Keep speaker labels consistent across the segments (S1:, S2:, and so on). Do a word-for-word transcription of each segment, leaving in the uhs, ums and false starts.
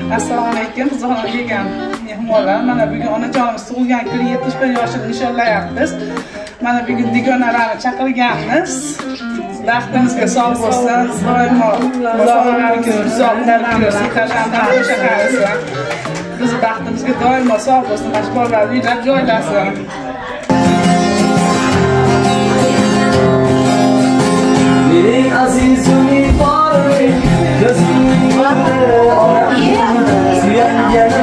S1: Assalomu alaykum, qiziqlar kelgan mehmonlar. Mana bugun onajonimiz tug'ilgan kuni yetmish bir yoshini nishonlayapmiz. Mana bugun dugonalarni chaqirganmiz. Baxtimizga sog' bo'lsin, doimo muloqotlarimiz uzoq bo'lsin, farzandlarimiz shaqarsin. Biz baxtimizga doimo sog' bo'lsin, mashhurlar uylar joylasin.
S2: Mening azizim iforim, gözümün nuri onam, suyanganim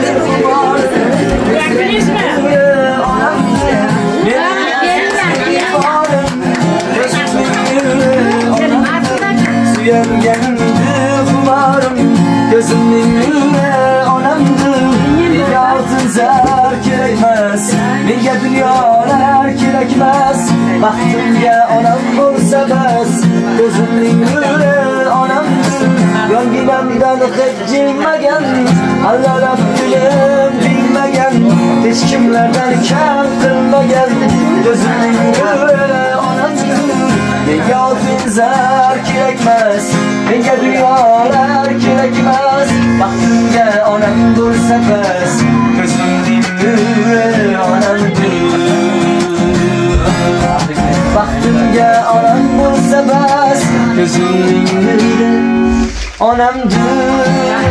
S2: gözümün nuri onamdır. Menga oltin zar kerakmas, menga dunyolar kerakmas. Baxtimga onam bo'lsa bas, gözümün nuri onamdir. Yonginamdan hech jilmagan, Alloh dilim bilmagan, hech kimlardan kam qilmagan. Gözümün nuri onamdir. Menga oltin zar kerakmas, menga dunyolar kerakmas. Baxtimga onam bo'lsa bas, ko'zimning nuri onamdir. Baxtimga onam bo'lsa bas, ko'zimning nuri onamdir.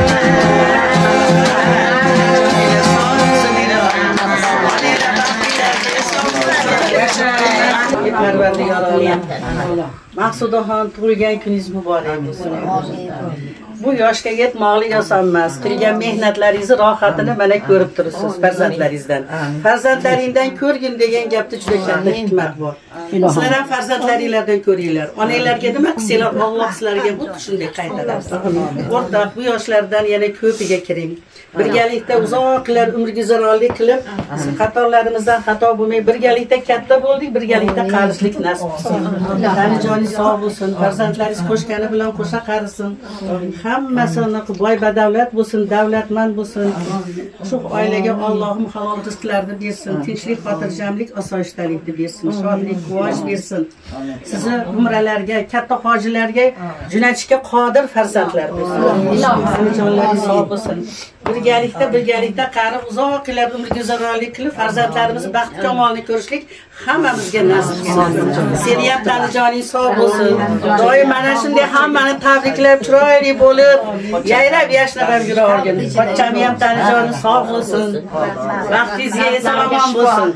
S3: Maqsudaxon tug'ilgan kuningiz muborak bo'lsin. Bu yoshga yetmoqlik oson emas. Qilgan mehnatlaringizni rohatini mana ko'rib turibsiz farzandlaringizdan. Farzandlaringdan ko'rgin degan gapda juda katta hikmat bor. Sizlar ham farzandlaringlardan ko'ringlar. Onanglarga nima qilsanglar, Alloh sizlarga xuddi shunday qaytaradi. O'rtoq, bu yoshlardan yana ko'piga kiring. Birgalikda uzoqlar umr guzaronlik qilib, xatolarimizdan xato bo'lmay birgalikda katta bo'ldik, birgalikda qarishlik nasib qilsin. Tanijoningiz sog' bo'lsin, farzandlaringiz qo'shgani bilan qo'sha qarisin. Hammasini boy badavlat bo'lsin, davlatmand bo'lsin. Shu oilaga Allohim halol rizqlarni bersin, tinchlik, xotirjamlik, osoyishtalikni bersin, shodlik, quvonch bersin. Sizni umralarga, katta hojilarga jo'natishga qodir farzandlar bo'lsin. Tanijonlaringiz sog' bo'lsin. Birgalikda birgalikda qarib uzoq yillar umr guzaronlik qilib farzandlarimiz baxt kamolini ko'rishlik hammamizga nasib qilsin. Seni ham Tanijoning sog' bo'lsin. Doim mana shunday hammani tabriklab chiroyli bo'lib, yayrab yashnab yurargin. Pochcham ham Tanijoning sog' bo'lsin. Baxtingizga salomon bo'lsin.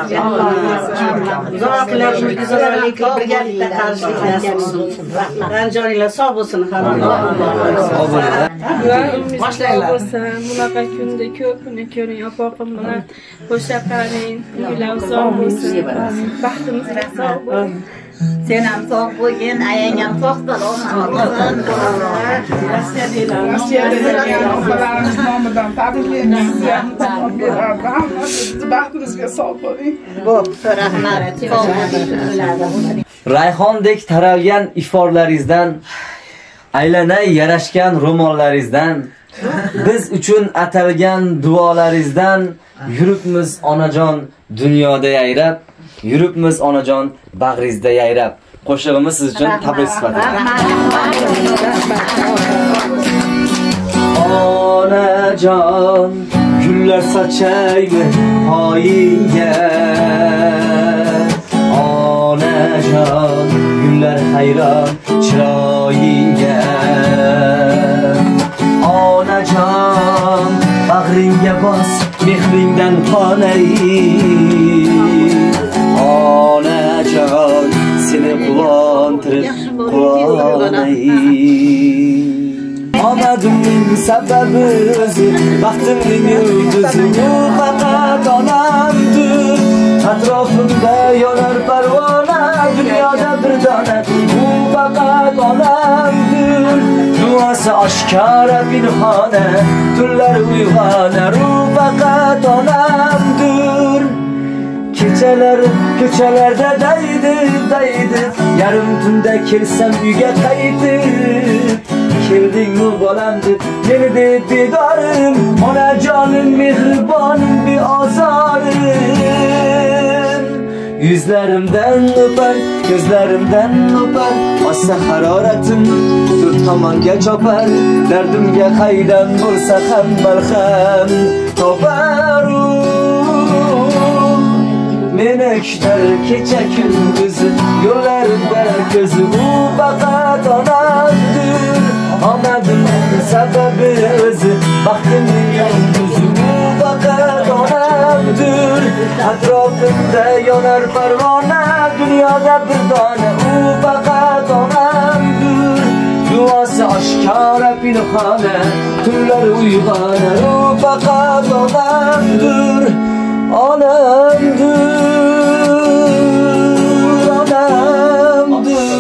S3: Uzoq yillar umr guzaronlik qilib birgalikda qarishlik nasib qilsin. Tanijoninglar sog' bo'lsin hammalar. Boshlaylar.
S4: Bunaqa kunda ko'pini ko'ring, opoqim bilan qo'sha qaring, uylar sog' bo'lsin, baxtimizga sog' bo'lsin.
S5: Sen ham sog' bo'lgin, ayang ham sog' salomat bo'lsin.
S1: Opalarimiz nomidan tabriklaymiz. Baxtimizga sog' bo'ling.
S5: Bo'pti, rahmat.
S2: Rayhondek taralgan iforlaringizdan, aylanay yarashgan ro'mollaringizdan, biz uchun atalgan duolaringizdan yuribmiz onajon dunyoda yayrab, yuribmiz onajon bag'ringizda yayrab. Qo'shig'imiz siz uchun tabrik sifatida. Onajon gullar sochaymi poyingga, onajon gullar hayron chiroyingga. Onajon bag'ringga bos mehringdan qonay, onajon seni quvontirib quvonay. Omadimning sababi o'zi, baxtimning yulduzi u faqat onamdir. Atrofimda yonar parvona, dunyoda bir dona u faqat onamdir. Duosi oshkora pinhona, tunlar uyg'onar u faqat onamdir. Kechalar ko'chalarda daydi daydi, yarim tunda kelsam uyga qaytib, keldingmi bolam deb meni deb bedorim, onajonim mehribonim beozorim. Yüzlerimden öper, gözlerimden öper. Ossa haroratim to'rt tomonga chopar. Dardimga qaydan bo'lsa ham malham topar. Meni kutar kecha kunduzi, yo'llarimda ko'zi u faqat onamdir. Onamning sababi o'zi, baxtimning yulduzi u faqat onamdir. Atrofimda yonar parvona, dunyoda bir dona u faqat onamdir. Duosi oshkora pinhona, tunlar uyg'onar u faqat onamdir. Onamdir, onamdir.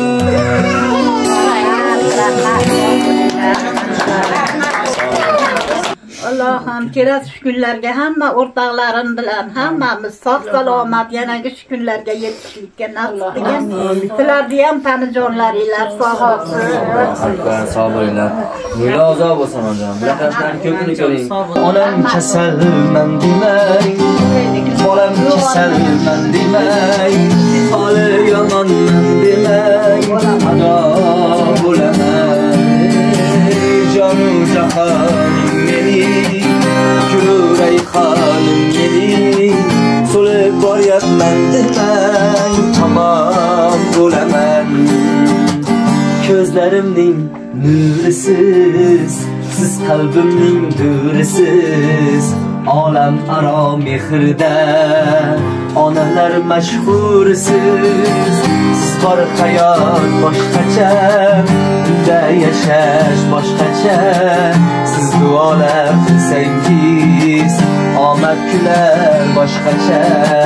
S5: Allah'ım kerak shu kunlarga hamma o'rtoqlarim bilan hammamiz sog' salomat yanagi shu kunlarga yetishlikka nasib qilgan. Sizlarni ham tanijonlaringlar sog' olsin.
S2: Albatta sog' bo'linglar. Mulla uzoq bo'lsin onam. Bulardan ko'pini ko'ring. Onam kasalman demang. Bolam kasalman demang. Holi yomonman demang. Ado bo'laman. Jonu jahonim mening, Gulray xonim mening, so'lib boryapman demang, tamom bo'laman. Ko'zlarimning nurisiz, siz qalbimning durisiz, olam aro mehrda onalar mashhursiz. Siz bor hayot boshqacha, unda yashash boshqacha. Siz duolar qilsangiz omad kular boshqacha.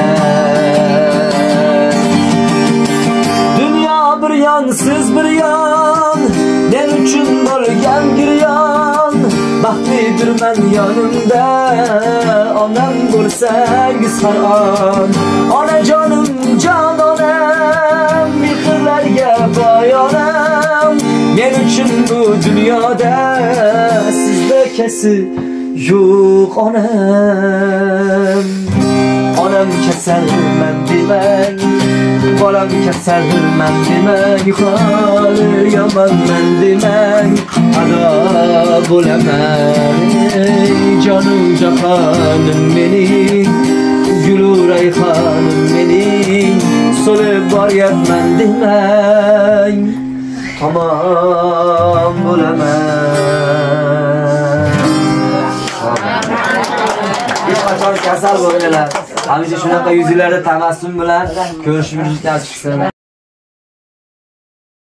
S2: Dunyo bir yon, siz bir yon, men uchun bo'lgan giryon. Baxtlidirman yonimda, onam bo'lsangiz har on. Onajonim, jon onam, mehrlarga boy onam. Men uchun bu dunyoda sizdekasi yo'q onam. Onam kasalman demang, bolam kasalman demang, holi yomonman demang, ado bo'laman. Jonu jahonim mening, Gulray xonim mening, so'lib boryapman demang, tamom bo'laman. Hech qachon kasal bo'lmaylar. Hamisha shunaqa yuzinglarda tabassum bilan ko'rishib yurishni nasib qilsin.